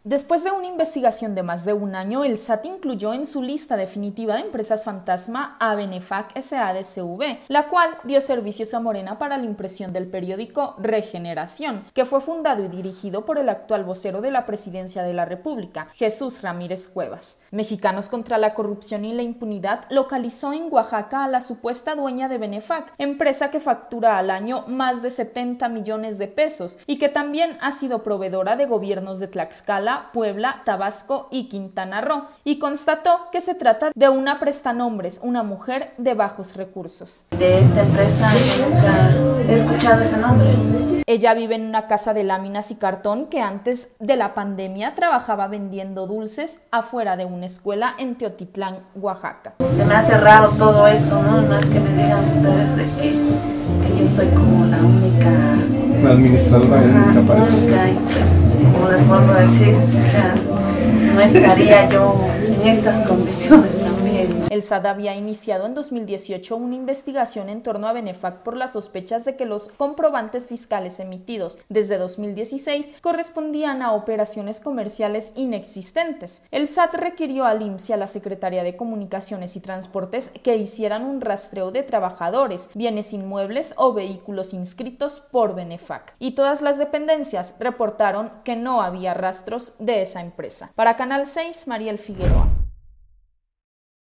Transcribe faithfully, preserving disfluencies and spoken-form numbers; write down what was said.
Después de una investigación de más de un año, el S A T incluyó en su lista definitiva de empresas fantasma a Benefac S A de C V, la cual dio servicios a Morena para la impresión del periódico Regeneración, que fue fundado y dirigido por el actual vocero de la Presidencia de la República, Jesús Ramírez Cuevas. Mexicanos contra la Corrupción y la Impunidad localizó en Oaxaca a la supuesta dueña de Benefac, empresa que factura al año más de setenta millones de pesos y que también ha sido proveedora de gobiernos de Tlaxcala, Puebla, Tabasco y Quintana Roo, y constató que se trata de una prestanombres, una mujer de bajos recursos. De esta empresa yo nunca he escuchado ese nombre. Ella vive en una casa de láminas y cartón que antes de la pandemia trabajaba vendiendo dulces afuera de una escuela en Teotitlán, Oaxaca. Se me hace raro todo esto, ¿no? No es que me digan ustedes de que, que yo soy como la única... La administradora única para eso. Única, y pues, como les vuelvo a decir, o sea, no estaría yo en estas condiciones también. El S A T había iniciado en dos mil dieciocho una investigación en torno a Benefac por las sospechas de que los comprobantes fiscales emitidos desde dos mil dieciséis correspondían a operaciones comerciales inexistentes. El S A T requirió al I M S S y a la Secretaría de Comunicaciones y Transportes que hicieran un rastreo de trabajadores, bienes inmuebles o vehículos inscritos por Benefac, y todas las dependencias reportaron que no había rastros de esa empresa. Para Canal seis, Mariel Figueroa.